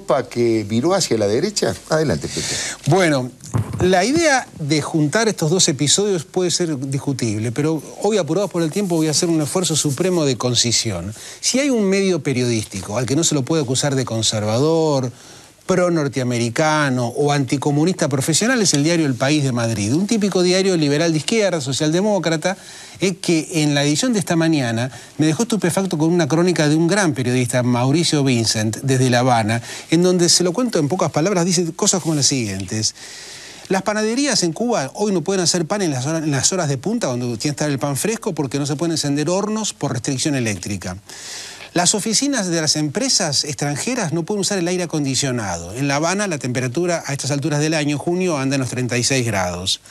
Europa que viró hacia la derecha? Adelante, Pepe. Bueno, la idea de juntar estos dos episodios puede ser discutible, pero hoy, apurados por el tiempo, voy a hacer un esfuerzo supremo de concisión. Si hay un medio periodístico al que no se lo puede acusar de conservador, pro-norteamericano o anticomunista profesional, es el diario El País de Madrid, un típico diario liberal de izquierda, socialdemócrata, que en la edición de esta mañana me dejó estupefacto con una crónica de un gran periodista, Mauricio Vincent, desde La Habana, en donde, se lo cuento en pocas palabras, dice cosas como las siguientes. Las panaderías en Cuba hoy no pueden hacer pan en las horas de punta, cuando tiene que estar el pan fresco, porque no se pueden encender hornos por restricción eléctrica. Las oficinas de las empresas extranjeras no pueden usar el aire acondicionado. En La Habana la temperatura a estas alturas del año, junio, anda en los 36 grados.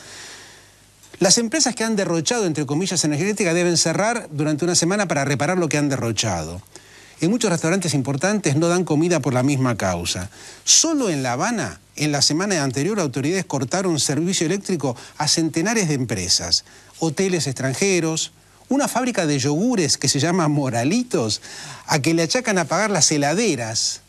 Las empresas que han derrochado, entre comillas, energética deben cerrar durante una semana para reparar lo que han derrochado. En muchos restaurantes importantes no dan comida por la misma causa. Solo en La Habana, en la semana anterior, autoridades cortaron servicio eléctrico a centenares de empresas, hoteles extranjeros, una fábrica de yogures que se llama Moralitos, a que le achacan a pagar las heladeras,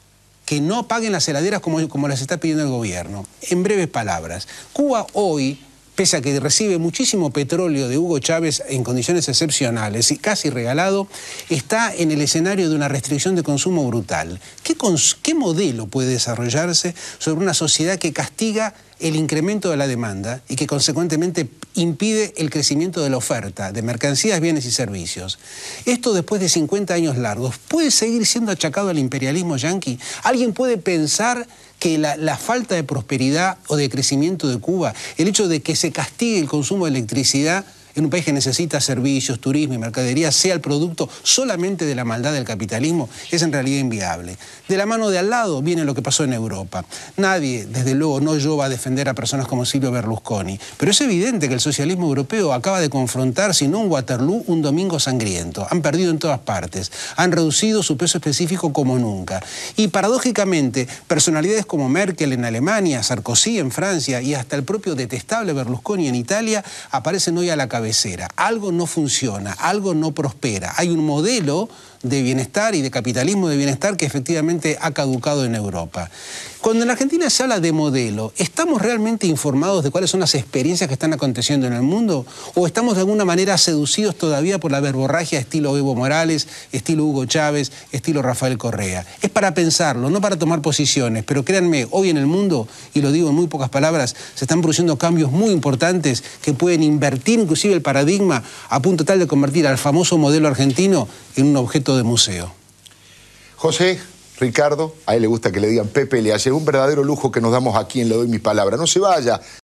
que no paguen las heladeras como las está pidiendo el gobierno. En breves palabras, Cuba hoy, pese a que recibe muchísimo petróleo de Hugo Chávez en condiciones excepcionales y casi regalado, está en el escenario de una restricción de consumo brutal. ¿Qué modelo puede desarrollarse sobre una sociedad que castiga el incremento de la demanda y que consecuentemente impide el crecimiento de la oferta de mercancías, bienes y servicios? Esto, después de 50 años largos, ¿puede seguir siendo achacado al imperialismo yanqui? ¿Alguien puede pensar que la falta de prosperidad o de crecimiento de Cuba, el hecho de que se castigue el consumo de electricidad en un país que necesita servicios, turismo y mercadería, sea el producto solamente de la maldad del capitalismo, es en realidad inviable? De la mano de al lado viene lo que pasó en Europa. Nadie, desde luego, no yo, va a defender a personas como Silvio Berlusconi, pero es evidente que el socialismo europeo acaba de confrontar, si no un Waterloo, un domingo sangriento. Han perdido en todas partes, han reducido su peso específico como nunca. Y paradójicamente, personalidades como Merkel en Alemania, Sarkozy en Francia y hasta el propio detestable Berlusconi en Italia aparecen hoy a la cabecera. Algo no funciona, algo no prospera. Hay un modelo de bienestar y de capitalismo de bienestar que efectivamente ha caducado en Europa. Cuando en la Argentina se habla de modelo, ¿estamos realmente informados de cuáles son las experiencias que están aconteciendo en el mundo? ¿O estamos de alguna manera seducidos todavía por la verborragia estilo Evo Morales, estilo Hugo Chávez, estilo Rafael Correa? Es para pensarlo, no para tomar posiciones, pero créanme, hoy en el mundo, y lo digo en muy pocas palabras, se están produciendo cambios muy importantes que pueden invertir inclusive el paradigma a punto tal de convertir al famoso modelo argentino en un objeto de museo. José, Ricardo, a él le gusta que le digan Pepe, le hace un verdadero lujo que nos damos aquí en Le Doy Mis Palabras. No se vaya.